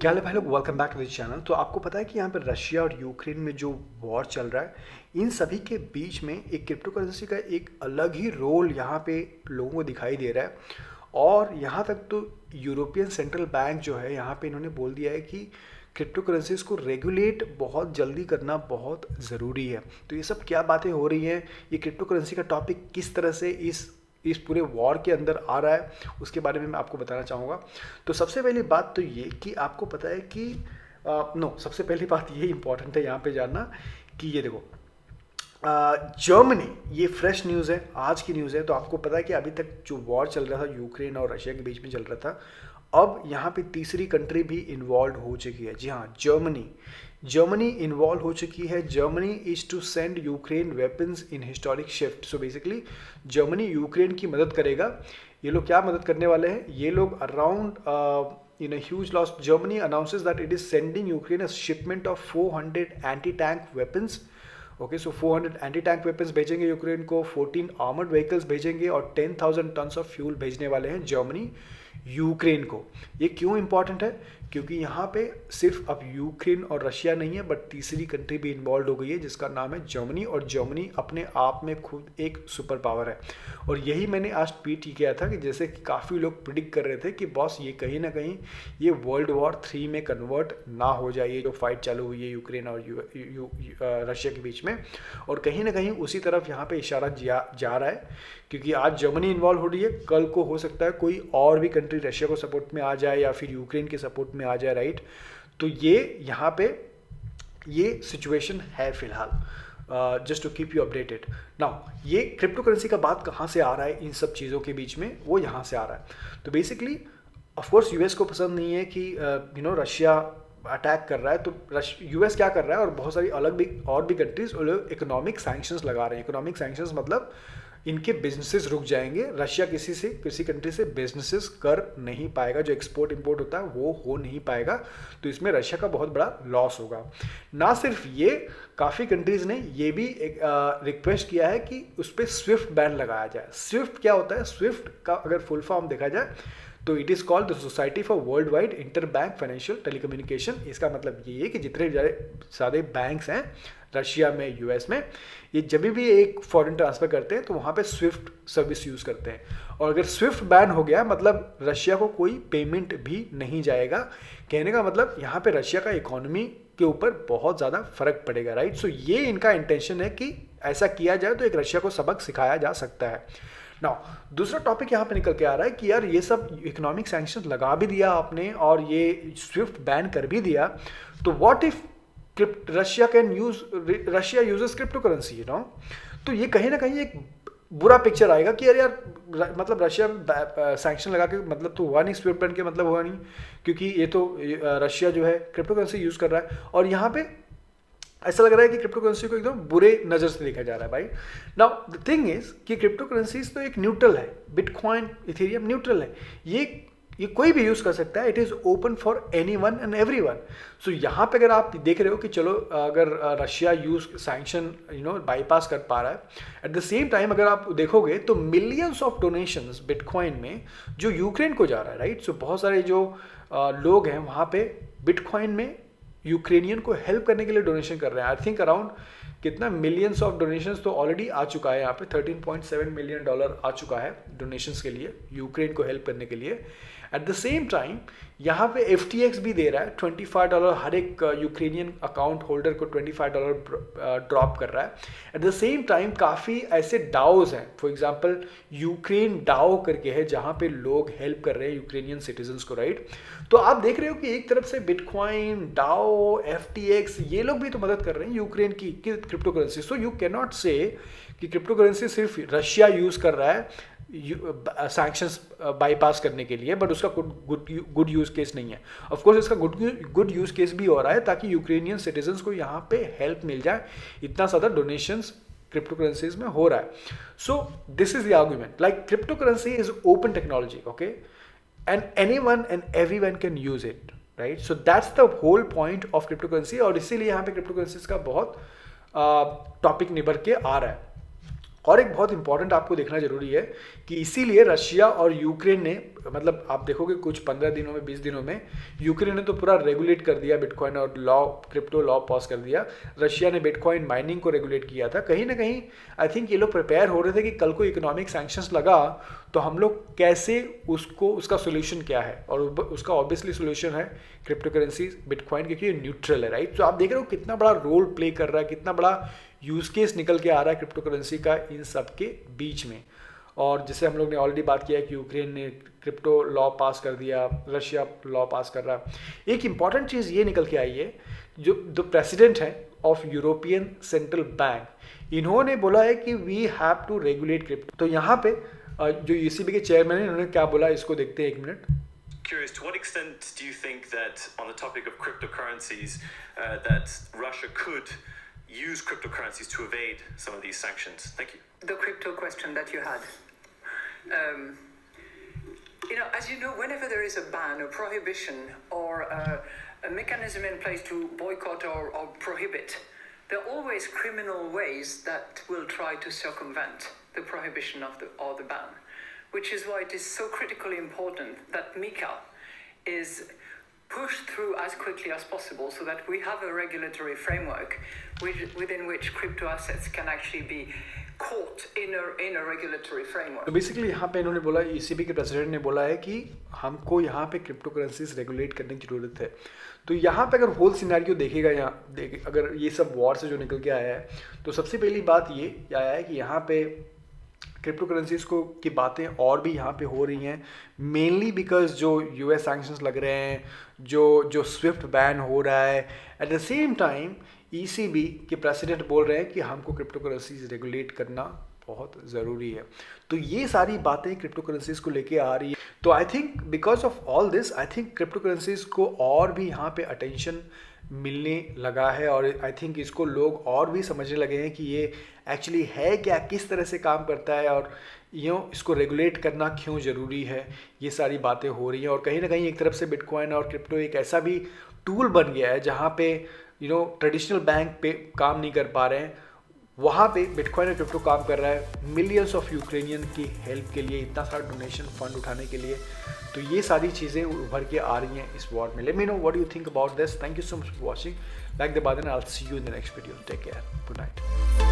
क्या हाल है भाई लोग, welcome back to this channel. तो आपको पता है कि यहाँ पे रशिया और यूक्रेन में जो वॉर चल रहा है, इन सभी के बीच में एक क्रिप्टो करेंसी का एक अलग ही रोल यहाँ पे लोगों को दिखाई दे रहा है। और यहाँ तक तो यूरोपियन सेंट्रल बैंक जो है यहाँ पे इन्होंने बोल दिया है कि क्रिप्टो करेंसीज को रेगुलेट बहुत जल्दी करना बहुत ज़रूरी है। तो ये सब क्या बातें हो रही हैं, ये क्रिप्टो करेंसी का टॉपिक किस तरह से इस पूरे वॉर के अंदर आ रहा है, उसके बारे में मैं आपको बताना चाहूँगा। तो सबसे पहली बात तो ये कि आपको पता है कि सबसे पहली बात ये इंपॉर्टेंट है यहाँ पे जानना कि ये देखो, जर्मनी, ये फ्रेश न्यूज़ है, आज की न्यूज़ है। तो आपको पता है कि अभी तक जो वॉर चल रहा था यूक्रेन और रशिया के बीच में चल रहा था, अब यहाँ पे तीसरी कंट्री भी इन्वॉल्व हो चुकी है। जी हाँ, जर्मनी इन्वॉल्व हो चुकी है। Germany is to send Ukraine weapons in historic shift. So basically Germany Ukraine की मदद करेगा। ये लोग क्या मदद करने वाले हैं, ये लोग around in a huge loss, Germany announces that it is sending Ukraine a shipment of 400 anti-tank weapons. Okay, so 400 anti tank weapons भेजेंगे यूक्रेन को, 14 आर्मर्ड व्हीकल्स भेजेंगे और 10,000 टन्स ऑफ फ्यूल भेजने वाले हैं जर्मनी यूक्रेन को। ये क्यों इंपॉर्टेंट है, क्योंकि यहाँ पे सिर्फ अब यूक्रेन और रशिया नहीं है, बट तीसरी कंट्री भी इन्वॉल्व हो गई है जिसका नाम है जर्मनी। और जर्मनी अपने आप में खुद एक सुपर पावर है। और यही मैंने आज ट्वीट किया था कि जैसे कि काफ़ी लोग प्रिडिक्ट कर रहे थे कि बॉस ये कहीं ना कहीं ये वर्ल्ड वॉर 3 में कन्वर्ट ना हो जाए, ये जो फाइट चालू हुई है यूक्रेन और रशिया के बीच में। और कहीं ना कहीं उसी तरफ यहाँ पे इशारा जा रहा है, क्योंकि आज जर्मनी इन्वॉल्व हो रही है, कल को हो सकता है कोई और भी कंट्री रशिया को सपोर्ट में आ जाए या फिर यूक्रेन के सपोर्ट में आ जाए, राइट। तो ये यहाँ पे ये सिचुएशन है फिलहाल, just to keep you updated. Now ये क्रिप्टो करेंसी का बात कहाँ से आ रहा है इन सब चीज़ों के बीच में, वो यहाँ से आ रहा है। तो बेसिकली ऑफकोर्स यूएस को पसंद नहीं है कि रशिया अटैक कर रहा है, तो यूएस क्या कर रहा है, और बहुत सारी अलग भी और भी कंट्रीज इकोनॉमिक सैंक्शंस लगा रहे हैं। इकोनॉमिक सैंक्शंस मतलब इनके बिजनेसेस रुक जाएंगे, रशिया किसी कंट्री से बिजनेसेस कर नहीं पाएगा, जो एक्सपोर्ट इंपोर्ट होता है वो हो नहीं पाएगा। तो इसमें रशिया का बहुत बड़ा लॉस होगा। ना सिर्फ ये, काफ़ी कंट्रीज़ ने ये भी एक रिक्वेस्ट किया है कि उस पर स्विफ्ट बैन लगाया जाए। स्विफ्ट क्या होता है, स्विफ्ट का अगर फुल फॉर्म देखा जाए तो it is called the society for worldwide interbank financial telecommunication. इसका मतलब ये है कि जितने सारे बैंक्स हैं रशिया में, यूएस में, ये जब भी एक फॉरेन ट्रांसफ़र करते हैं तो वहाँ पे स्विफ्ट सर्विस यूज़ करते हैं। और अगर स्विफ्ट बैन हो गया मतलब रशिया को कोई पेमेंट भी नहीं जाएगा। कहने का मतलब यहाँ पे रशिया का इकोनॉमी के ऊपर बहुत ज़्यादा फर्क पड़ेगा, राइट। सो ये इनका इंटेंशन है कि ऐसा किया जाए तो एक रशिया को सबक सिखाया जा सकता है। नाउ दूसरा टॉपिक यहाँ पे निकल के आ रहा है कि यार ये सब इकोनॉमिक सैंक्शन लगा भी दिया आपने और ये स्विफ्ट बैन कर भी दिया, तो what if Russia uses cryptocurrency, तो ये कहीं ना कहीं एक बुरा पिक्चर आएगा कि यार मतलब रशिया सैंक्शन लगा के मतलब तो हुआ नहीं, स्विफ्ट बैन के मतलब हुआ नहीं, क्योंकि ये तो रशिया जो है क्रिप्टो करेंसी यूज़ कर रहा है। और यहाँ पे ऐसा लग रहा है कि क्रिप्टो करेंसी को एकदम बुरे नज़र से देखा जा रहा है भाई। नाउ द थिंग इज कि क्रिप्टो करेंसीज तो एक न्यूट्रल है, बिटकॉइन, इथेरियम न्यूट्रल है, ये कोई भी यूज़ कर सकता है। It is open for anyone and everyone. So यहाँ पे अगर आप देख रहे हो कि चलो अगर रशिया यूज सैंक्शन बाईपास कर पा रहा है, एट द सेम टाइम अगर आप देखोगे तो मिलियंस ऑफ डोनेशंस बिटकॉइन में जो यूक्रेन को जा रहा है, राइट। सो बहुत सारे जो लोग हैं वहाँ पे बिटकॉइन में यूक्रेनियन को हेल्प करने के लिए डोनेशन कर रहे हैं। आई थिंक अराउंड कितना मिलियंस ऑफ डोनेशंस तो ऑलरेडी आ चुका है, यहाँ पे $13.7 मिलियन आ चुका है डोनेशंस के लिए, यूक्रेन को हेल्प करने के लिए। एट द सेम टाइम यहाँ पे FTX भी दे रहा है $25, हर एक यूक्रेनियन अकाउंट होल्डर को $25 ड्रॉप कर रहा है। एट द सेम टाइम काफ़ी ऐसे डाओज हैं, फॉर एग्जांपल यूक्रेन डाओ करके है, जहाँ पे लोग हेल्प कर रहे हैं यूक्रेनियन सिटीजन्स को, राइट। तो आप देख रहे हो कि एक तरफ से बिटकॉइन, डाओ, FTX, ये लोग भी तो मदद कर रहे हैं यूक्रेन की cryptocurrency. So you cannot say कि क्रिप्टो करेंसी सिर्फ रशिया यूज़ कर रहा है सैंक्शंस बाईपास करने के लिए, बट उसका गुड यूज केस नहीं है। ऑफ कोर्स इसका गुड यूज केस भी हो रहा है ताकि यूक्रेनियन सिटीजन्स को यहाँ पे हेल्प मिल जाए। इतना ज़्यादा डोनेशंस क्रिप्टो करेंसीज में हो रहा है। So this is the argument, like cryptocurrency is open technology, okay, and anyone and everyone can use it, right. So that's the whole point of cryptocurrency, और इसीलिए यहाँ पे crypto currencies का बहुत टॉपिक निभर के आ रहा है। और एक बहुत इंपॉर्टेंट आपको देखना जरूरी है कि इसीलिए रशिया और यूक्रेन ने, मतलब आप देखोगे कुछ 15 दिनों में 20 दिनों में यूक्रेन ने तो पूरा रेगुलेट कर दिया बिटकॉइन और लॉ, क्रिप्टो लॉ पास कर दिया। रशिया ने बिटकॉइन माइनिंग को रेगुलेट किया था। कहीं ना कहीं आई थिंक ये लोग प्रिपेयर हो रहे थे कि कल को इकोनॉमिक सैंक्शंस लगा तो हम लोग कैसे उसका सोल्यूशन क्या है, और उसका ऑब्वियसली सोल्यूशन है क्रिप्टो करेंसी बिटकॉइन, क्योंकि ये न्यूट्रल है, राइट। तो आप देख रहे हो कितना बड़ा रोल प्ले कर रहा है, कितना बड़ा यूज केस निकल के आ रहा है क्रिप्टो करेंसी का इन सब के बीच में। और जैसे हम लोग ने ऑलरेडी बात किया है कि यूक्रेन ने क्रिप्टो लॉ पास कर दिया, रशिया लॉ पास कर रहा है। एक इंपॉर्टेंट चीज़ ये निकल के आई है, जो प्रेसिडेंट है ऑफ यूरोपियन सेंट्रल बैंक, इन्होंने बोला है कि we have to regulate crypto. तो यहाँ पे जो ईसीबी के चेयरमैन है, इन्होंने क्या बोला, इसको देखते हैं एक minute. Curious, to what extent do you think that on the topic of cryptocurrencies, that Russia could use cryptocurrencies to evade some of these sanctions? Thank you. The crypto question that you had. As you know, whenever there is a ban, a prohibition, or a mechanism in place to boycott or prohibit, there are always criminal ways that will try to circumvent the prohibition or the ban. Which is why it is so critically important that MiCA is pushed through as quickly as possible so that we have a regulatory framework within which crypto assets can actually be caught in a regulatory framework. तो basically यहाँ पे इन्होंने बोला, ECB के president ने बोला है कि हमको यहाँ पे क्रिप्टो करेंसीज रेगुलेट करने की ज़रूरत है। तो यहाँ पे अगर होल सिनेरियो देखेगा, अगर ये सब वॉर से जो निकल के आया है, तो सबसे पहली बात ये आया है कि यहाँ पे क्रिप्टो करेंसीज को की बातें और भी यहाँ पे हो रही हैं, मेनली बिकॉज जो यूएस सैंक्शंस लग रहे हैं, जो स्विफ्ट बैन हो रहा है। At the same time ECB के प्रेसिडेंट बोल रहे हैं कि हमको क्रिप्टो करेंसीज रेगुलेट करना बहुत ज़रूरी है। तो ये सारी बातें क्रिप्टो करेंसीज को लेके आ रही है। तो I think because of all this, I think cryptocurrencies को और भी यहाँ पे अटेंशन मिलने लगा है, और आई थिंक इसको लोग और भी समझने लगे हैं कि ये एक्चुअली है क्या, किस तरह से काम करता है, और इसको रेगुलेट करना क्यों ज़रूरी है। ये सारी बातें हो रही हैं, और कहीं ना कहीं एक तरफ से बिटकॉइन और क्रिप्टो एक ऐसा भी टूल बन गया है जहाँ पे ट्रेडिशनल बैंक पे काम नहीं कर पा रहे हैं, वहाँ पे बिटकॉइन और क्रिप्टो काम कर रहा है मिलियंस ऑफ यूक्रेनियन की हेल्प के लिए, इतना सारा डोनेशन फंड उठाने के लिए। तो ये सारी चीज़ें उभर के आ रही हैं इस वॉर में। Let me know what you think about this. Thank you so much for watching. Like the button, I will see you in the next video. Take care, good night.